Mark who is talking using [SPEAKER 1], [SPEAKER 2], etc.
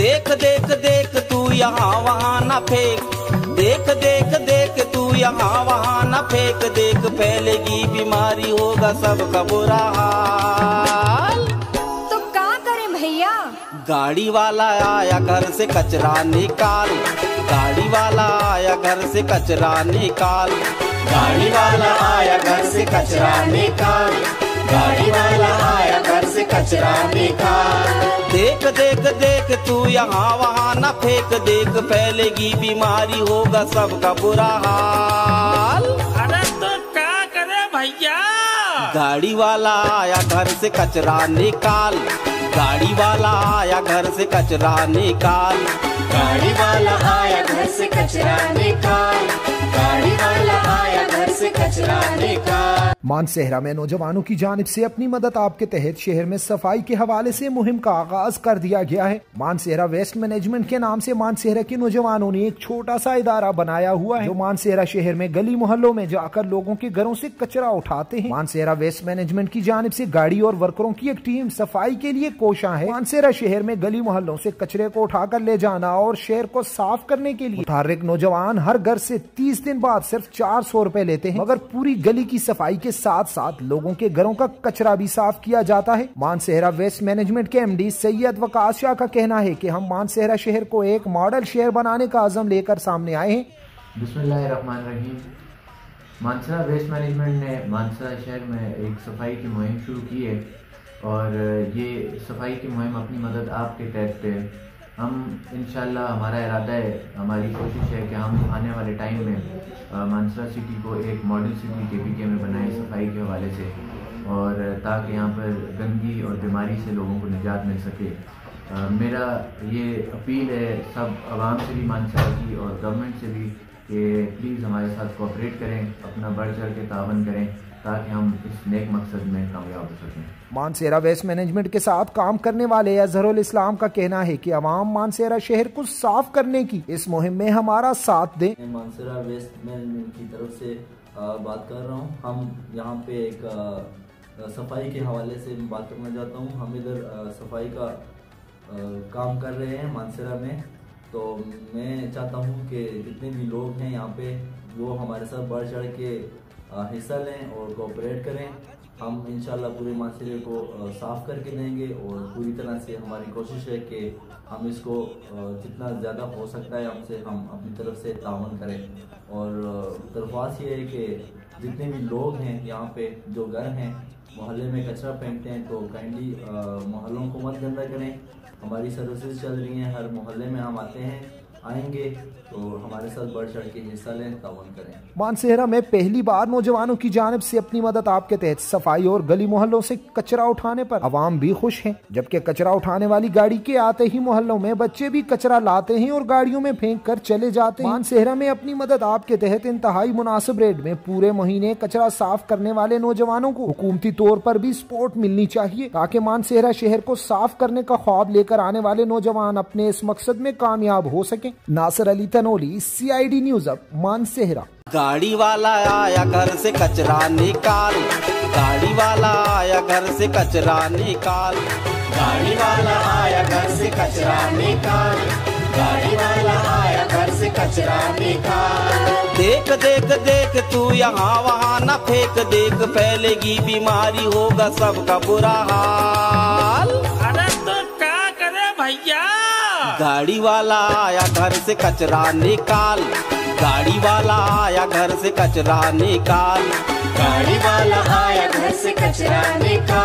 [SPEAKER 1] देख देख देख तू यहाँ वहाँ न फेंक, देख देख देख तू यहाँ वहाँ न फेंक, देख फैलेगी बीमारी होगा सबका बुरा हाल।
[SPEAKER 2] तो क्या करें भैया?
[SPEAKER 1] गाड़ी वाला आया घर से कचरा निकाल, गाड़ी वाला आया घर से कचरा निकाल,
[SPEAKER 3] गाड़ी वाला आया घर से कचरा निकाल, गाड़ी वाला आया घर से कचरा निकाल।
[SPEAKER 1] देख देख देख तू यहाँ वहाँ न फेंक, देख फैलेगी बीमारी होगा सबका बुरा हाल।
[SPEAKER 4] अरे तो क्या करे भैया?
[SPEAKER 1] गाड़ी वाला आया घर से कचरा निकाल, गाड़ी वाला आया घर से कचरा निकाल,
[SPEAKER 3] गाड़ी वाला आया घर से कचरा निकाल, गाड़ी वाला आया घर से कचरा निकाल।
[SPEAKER 5] मानसेहरा में नौजवानों की जानिब से अपनी मदद आपके तहत शहर में सफाई के हवाले से मुहिम का आगाज कर दिया गया है। मानसेहरा वेस्ट मैनेजमेंट के नाम से मानसेहरा के नौजवानों ने एक छोटा सा इदारा बनाया हुआ है जो मानसेहरा शहर में गली मोहल्लों में जाकर लोगों के घरों से कचरा उठाते हैं। मानसेहरा वेस्ट मैनेजमेंट की जानिब से गाड़ी और वर्करों की एक टीम सफाई के लिए कोशा है। मानसेहरा शहर में गली मोहल्लों से कचरे को उठाकर ले जाना और शहर को साफ करने के लिए मुतहर्रिक नौजवान हर घर से 30 दिन बाद सिर्फ 400 रुपए लेते हैं, मगर पूरी गली की सफाई के साथ साथ लोगों के घरों का कचरा भी साफ किया जाता है। मानसेहरा वेस्ट मैनेजमेंट के एमडी सैयद वकास शाह का कहना है कि हम मानसेहरा शहर को एक मॉडल शहर बनाने का अज़म लेकर सामने आए हैं।
[SPEAKER 6] बिस्मिल्लाहिर्रहमानिर्रहीम। मानसेहरा वेस्ट मैनेजमेंट ने मानसेहरा शहर में एक सफाई की मुहिम शुरू की है और ये सफाई की मुहिम अपनी मदद आपके तहत हम इंशाल्लाह हमारा इरादा है, हमारी कोशिश है कि हम आने वाले टाइम में मानसेहरा सिटी को एक मॉडल सिटी KPK में बनाएं सफाई के हवाले से, और ताकि यहाँ पर गंदगी और बीमारी से लोगों को निजात मिल सके। मेरा ये अपील है सब आवाम से भी मानसेहरा की और गवर्नमेंट से भी कि प्लीज़ हमारे साथ कोऑपरेट करें, अपना बढ़ चढ़ के तावन करें ताकि हम इस नेक मकसद में कामयाब हो सकें।
[SPEAKER 5] मानसेहरा वेस्ट मैनेजमेंट के साथ काम करने वाले अजहरुल इस्लाम का कहना है कि अवाम मानसेहरा शहर को साफ करने की इस मुहिम में हमारा साथ दें।
[SPEAKER 7] मैं मानसेहरा वेस्ट मैनेजमेंट की तरफ से बात कर रहा हूँ। हम यहाँ पे एक सफाई के हवाले से बात करना चाहता हूँ। हम इधर सफाई का काम कर रहे हैं मानसेहरा में, तो मैं चाहता हूँ कि जितने भी लोग हैं यहाँ पे वो हमारे साथ बढ़ चढ़ के हिस्सा लें और कोऑपरेट करें। हम इंशाल्लाह पूरे मानसेहरे को साफ़ करके देंगे और पूरी तरह से हमारी कोशिश है कि हम इसको जितना ज़्यादा हो सकता है हमसे हम अपनी तरफ से तावन करें। और दरख्वास्त ये है कि जितने भी लोग हैं यहाँ पे जो घर हैं मोहल्ले में कचरा फेंकते हैं तो काइंडली मोहल्लों को मत गंदा करें। हमारी सर्विसेज चल रही हैं, हर मोहल्ले में हम आते हैं, आएंगे तो हमारे साथ बढ़ चढ़ के हिस्सा लें, तावन करें।
[SPEAKER 5] मानसेहरा में पहली बार नौजवानों की जानिब से अपनी मदद आपके तहत सफाई और गली मोहल्लों से कचरा उठाने पर अवाम भी खुश हैं, जबकि कचरा उठाने वाली गाड़ी के आते ही मोहल्लों में बच्चे भी कचरा लाते हैं और गाड़ियों में फेंक कर चले जाते हैं। मानसेहरा में अपनी मदद आपके तहत इंतहाई मुनासिब रेट में पूरे महीने कचरा साफ करने वाले नौजवानों को हुकूमती तौर पर भी सपोर्ट मिलनी चाहिए ताकि मानसेहरा शहर को साफ करने का ख्वाब लेकर आने वाले नौजवान अपने इस मकसद में कामयाब हो सके। नासिर अली तनोली, CID न्यूज़ अब मानसेहरा।
[SPEAKER 1] गाड़ी वाला आया घर से कचरा निकाल, गाड़ी वाला आया घर से कचरा निकाल,
[SPEAKER 3] गाड़ी वाला आया घर से कचरा निकाल, गाड़ी वाला आया घर से कचरा निकाल।
[SPEAKER 1] देख देख देख तू यहाँ वहाँ न फेंक, देख फैलेगी बीमारी होगा सबका बुरा हाल।
[SPEAKER 4] अरे तो क्या करे भैया?
[SPEAKER 1] गाड़ी वाला आया घर से कचरा निकाल, गाड़ी वाला आया घर से कचरा निकाल,
[SPEAKER 3] गाड़ी वाला आया घर से कचरा निकाल।